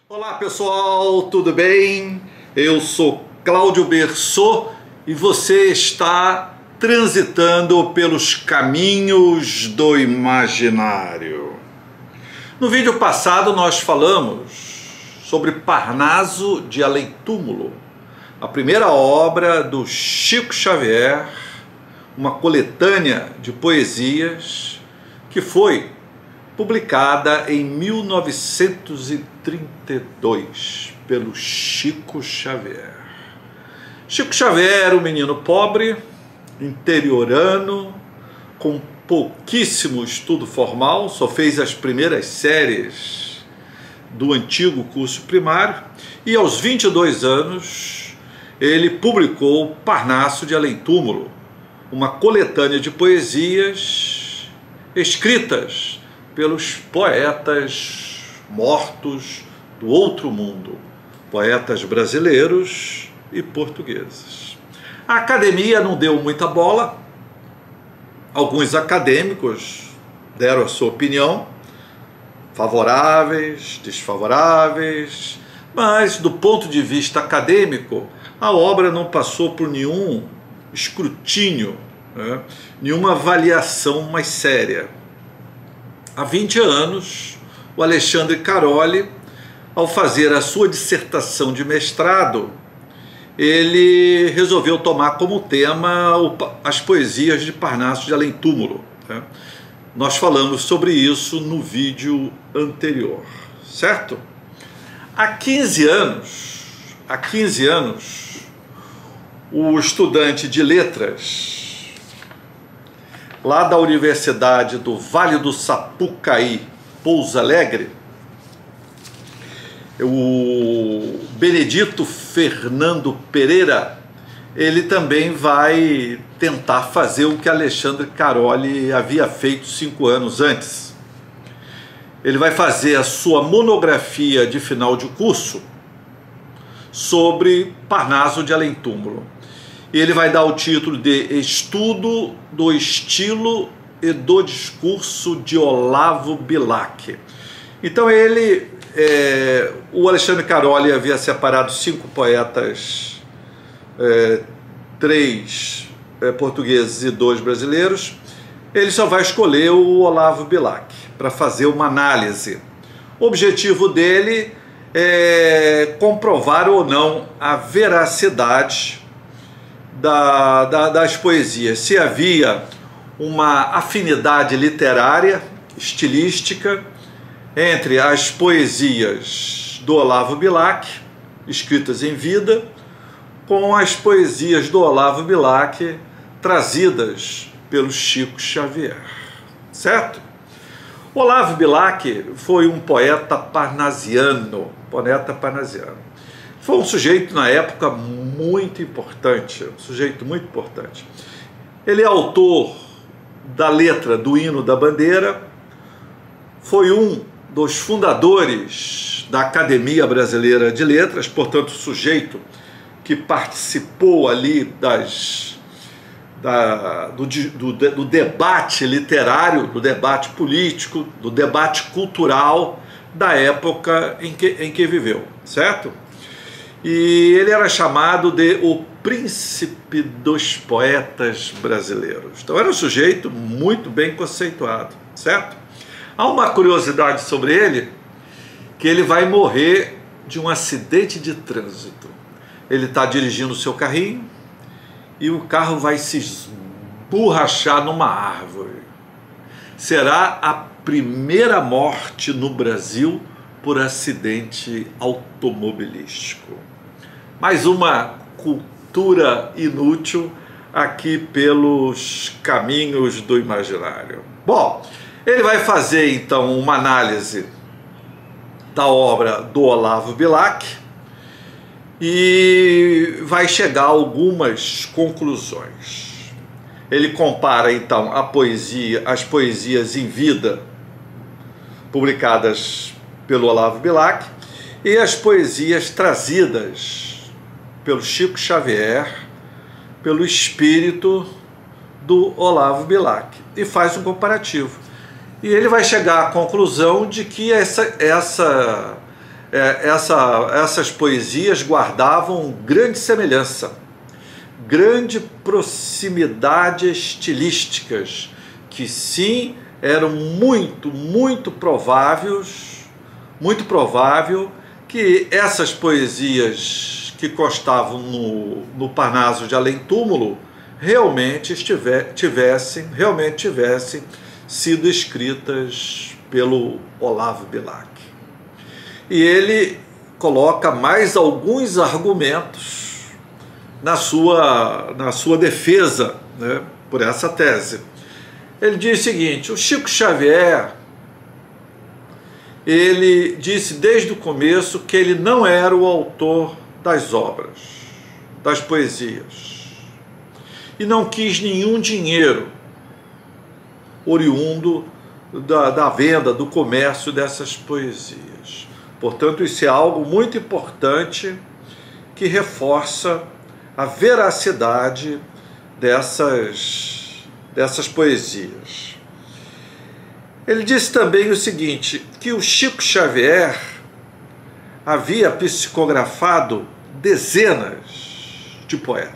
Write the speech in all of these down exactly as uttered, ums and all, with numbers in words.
Olá pessoal, tudo bem? Eu sou Cláudio Bersot e você está transitando pelos caminhos do imaginário. No vídeo passado nós falamos sobre Parnaso de Além-Túmulo, a primeira obra do Chico Xavier, uma coletânea de poesias que foi publicada em mil novecentos e trinta e dois pelo Chico Xavier. Chico Xavier era um menino pobre, interiorano, com pouquíssimo estudo formal, só fez as primeiras séries do antigo curso primário e aos vinte e dois anos ele publicou Parnaso de Além-Túmulo, uma coletânea de poesias escritas pelos poetas mortos do outro mundo, poetas brasileiros e portugueses. A academia não deu muita bola, alguns acadêmicos deram a sua opinião, favoráveis, desfavoráveis, mas do ponto de vista acadêmico, a obra não passou por nenhum escrutínio, né? Nenhuma avaliação mais séria. Há vinte anos, o Alexandre Caroli, ao fazer a sua dissertação de mestrado, ele resolveu tomar como tema as poesias de Parnaso de Além-Túmulo, né? Nós falamos sobre isso no vídeo anterior, certo? Há quinze anos, há quinze anos, o estudante de letras lá da Universidade do Vale do Sapucaí, Pouso Alegre, o Benedito Fernando Pereira, ele também vai tentar fazer o que Alexandre Caroli havia feito cinco anos antes. Ele vai fazer a sua monografia de final de curso sobre Parnaso de Além-Túmulo. E ele vai dar o título de Estudo do Estilo e do Discurso de Olavo Bilac. Então ele, é, o Alexandre Caroli havia separado cinco poetas, é, três é, portugueses e dois brasileiros. Ele só vai escolher o Olavo Bilac para fazer uma análise. O objetivo dele é comprovar ou não a veracidade Da, da, das poesias, se havia uma afinidade literária, estilística, entre as poesias do Olavo Bilac, escritas em vida, com as poesias do Olavo Bilac, trazidas pelo Chico Xavier, certo? Olavo Bilac foi um poeta parnasiano, poeta parnasiano. Foi um sujeito, na época, muito importante, um sujeito muito importante. Ele é autor da letra do Hino da Bandeira, foi um dos fundadores da Academia Brasileira de Letras, portanto, sujeito que participou ali das, da, do, do, do debate literário, do debate político, do debate cultural da época em que, em que viveu, certo? E ele era chamado de o príncipe dos poetas brasileiros. Então era um sujeito muito bem conceituado, certo? Há uma curiosidade sobre ele, que ele vai morrer de um acidente de trânsito. Ele está dirigindo o seu carrinho e o carro vai se esborrachar numa árvore. Será a primeira morte no Brasil por acidente automobilístico. Mais uma cultura inútil aqui pelos caminhos do imaginário. Bom, ele vai fazer então uma análise da obra do Olavo Bilac e vai chegar a algumas conclusões. Ele compara então a poesia, as poesias em vida publicadas pelo Olavo Bilac e as poesias trazidas pelo Chico Xavier, pelo espírito do Olavo Bilac, e faz um comparativo. E ele vai chegar à conclusão de que essa, essa é, essa, essas poesias guardavam grande semelhança, grande proximidade estilísticas, que sim, eram muito, muito prováveis, muito provável que essas poesias que constavam no, no Parnaso de Além Túmulo realmente estiver, tivessem, realmente tivessem sido escritas pelo Olavo Bilac. E ele coloca mais alguns argumentos na sua, na sua defesa, né, por essa tese. Ele diz o seguinte: o Chico Xavier, ele disse desde o começo que ele não era o autor das obras, das poesias, e não quis nenhum dinheiro oriundo da, da venda, do comércio dessas poesias. Portanto, isso é algo muito importante que reforça a veracidade dessas, dessas poesias. Ele disse também o seguinte, que o Chico Xavier havia psicografado dezenas de poetas,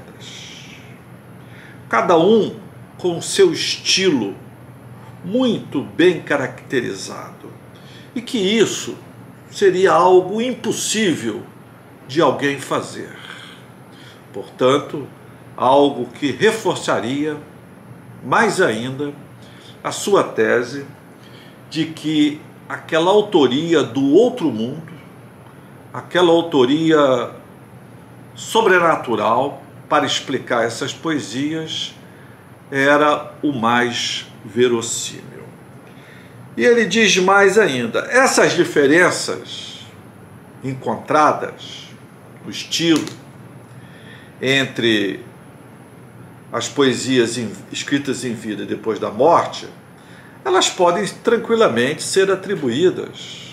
cada um com seu estilo muito bem caracterizado, e que isso seria algo impossível de alguém fazer. Portanto, algo que reforçaria mais ainda a sua tese de que aquela autoria do outro mundo, aquela autoria sobrenatural para explicar essas poesias, era o mais verossímil. E ele diz mais ainda, essas diferenças encontradas no estilo entre as poesias escritas em vida e depois da morte, elas podem tranquilamente ser atribuídas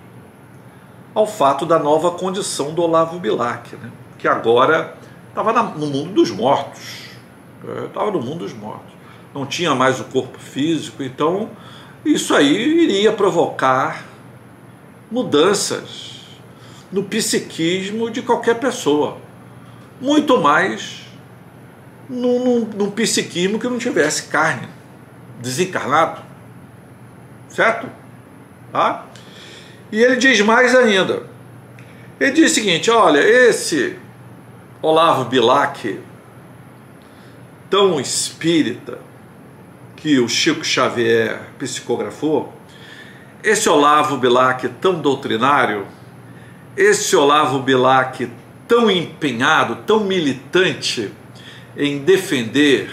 ao fato da nova condição do Olavo Bilac, né? Que agora estava no mundo dos mortos, estava no mundo dos mortos, não tinha mais o corpo físico, então isso aí iria provocar mudanças no psiquismo de qualquer pessoa, muito mais num, num, num psiquismo que não tivesse carne, desencarnado, certo? Tá? E ele diz mais ainda, ele diz o seguinte, olha, esse Olavo Bilac, tão espírita, que o Chico Xavier psicografou, esse Olavo Bilac tão doutrinário, esse Olavo Bilac tão empenhado, tão militante em defender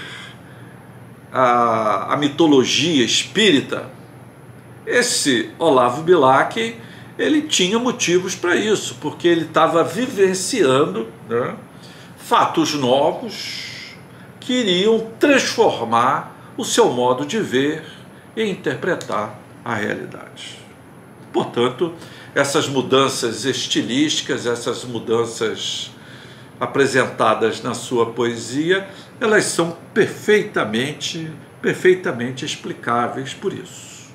a, a mitologia espírita, esse Olavo Bilac, ele tinha motivos para isso, porque ele estava vivenciando, né, fatos novos que iriam transformar o seu modo de ver e interpretar a realidade. Portanto, essas mudanças estilísticas, essas mudanças apresentadas na sua poesia, elas são perfeitamente, perfeitamente explicáveis por isso.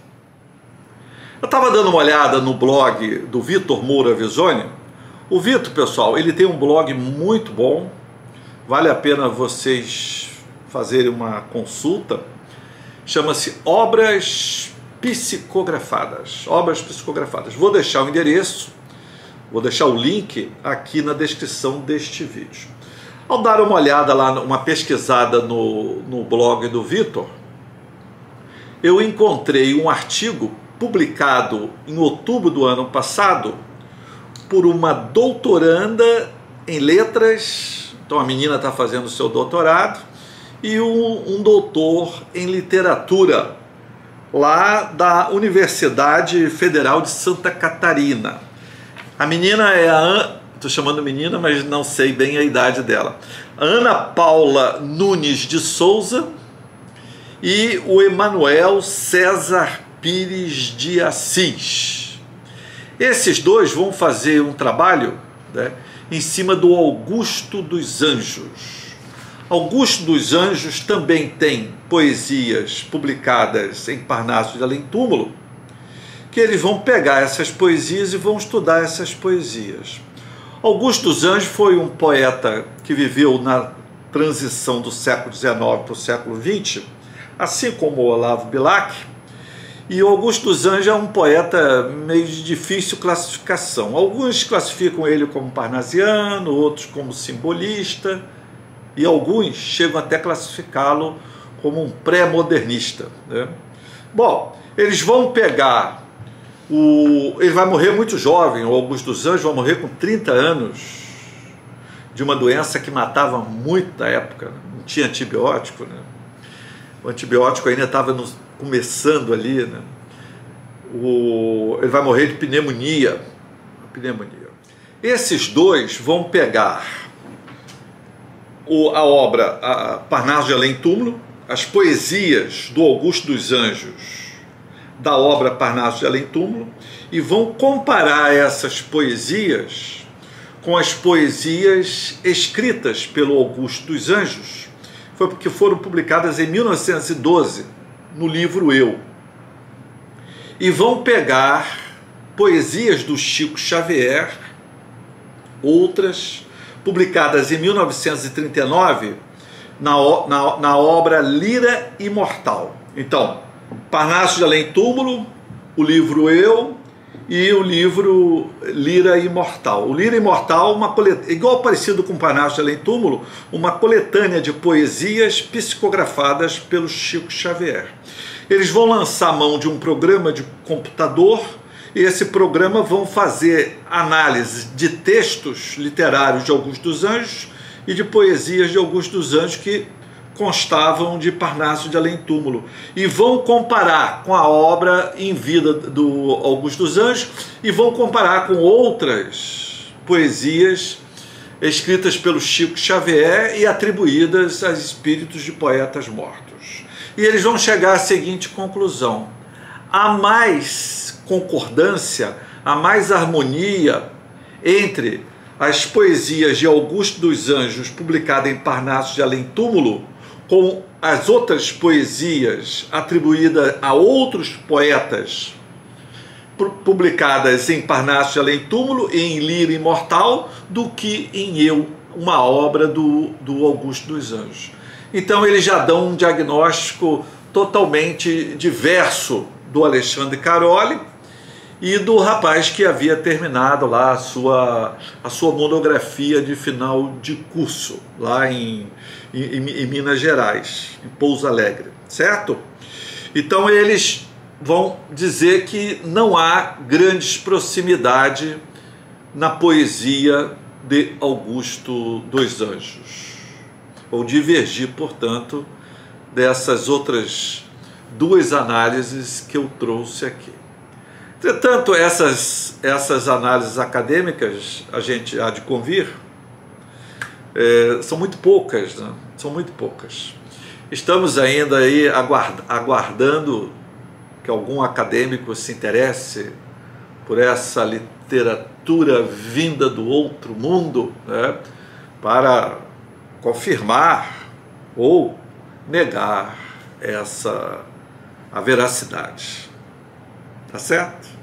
Eu estava dando uma olhada no blog do Vitor Moura Visoni. O Vitor, pessoal, ele tem um blog muito bom, vale a pena vocês fazerem uma consulta, chama-se Obras Psicografadas, Obras Psicografadas. Vou deixar o endereço, vou deixar o link aqui na descrição deste vídeo. Ao dar uma olhada lá, uma pesquisada no, no blog do Vitor, eu encontrei um artigo publicado em outubro do ano passado por uma doutoranda em letras, então a menina está fazendo o seu doutorado, e um, um doutor em literatura, lá da Universidade Federal de Santa Catarina. A menina é a... Estou chamando menina, mas não sei bem a idade dela. Ana Paula Nunes de Souza e o Emanuel César Pires de Assis. Esses dois vão fazer um trabalho, né, em cima do Augusto dos Anjos. Augusto dos Anjos também tem poesias publicadas em Parnaso de Além Túmulo, que que eles vão pegar essas poesias e vão estudar essas poesias. Augusto dos Anjos foi um poeta que viveu na transição do século dezenove para o século vinte, assim como o Olavo Bilac, e Augusto dos Anjos é um poeta meio de difícil classificação. Alguns classificam ele como parnasiano, outros como simbolista, e alguns chegam até a classificá-lo como um pré-modernista, né? Bom, eles vão pegar, o, ele vai morrer muito jovem, o Augusto dos Anjos vai morrer com trinta anos, de uma doença que matava muito na época, né? Não tinha antibiótico, né? O antibiótico ainda estava começando ali, né? O, ele vai morrer de pneumonia, pneumonia. Esses dois vão pegar o, a obra a Parnaso de Além Túmulo, as poesias do Augusto dos Anjos, da obra Parnaso de Além Túmulo, e vão comparar essas poesias com as poesias escritas pelo Augusto dos Anjos, foi porque foram publicadas em mil novecentos e doze, no livro Eu. E vão pegar poesias do Chico Xavier, outras publicadas em mil novecentos e trinta e nove, na, na, na obra Lira Imortal. Então, Parnaso de Além Túmulo, o livro Eu e o livro Lira Imortal. O Lira Imortal, uma colet... igual parecido com Parnaso de Além Túmulo, uma coletânea de poesias psicografadas pelo Chico Xavier. Eles vão lançar mão de um programa de computador e esse programa vão fazer análise de textos literários de Augusto dos Anjos e de poesias de Augusto dos Anjos que constavam de Parnaso de Além Túmulo, e vão comparar com a obra em vida do Augusto dos Anjos e vão comparar com outras poesias escritas pelo Chico Xavier e atribuídas a espíritos de poetas mortos. E eles vão chegar à seguinte conclusão: há mais concordância, há mais harmonia entre as poesias de Augusto dos Anjos publicadas em Parnaso de Além Túmulo com as outras poesias atribuídas a outros poetas publicadas em Parnaso de Além Túmulo e em Lira Imortal do que em Eu, uma obra do, do Augusto dos Anjos. Então eles já dão um diagnóstico totalmente diverso do Alexandre Caroli e do rapaz que havia terminado lá a sua, a sua monografia de final de curso, lá em, em, em Minas Gerais, em Pouso Alegre, certo? Então eles vão dizer que não há grandes proximidade na poesia de Augusto dos Anjos. Vão divergir, portanto, dessas outras duas análises que eu trouxe aqui. Entretanto, essas, essas análises acadêmicas, a gente há de convir, é, são muito poucas, né? São muito poucas. Estamos ainda aí aguard, aguardando que algum acadêmico se interesse por essa literatura vinda do outro mundo, né? Para confirmar ou negar essa a veracidade. Tá certo?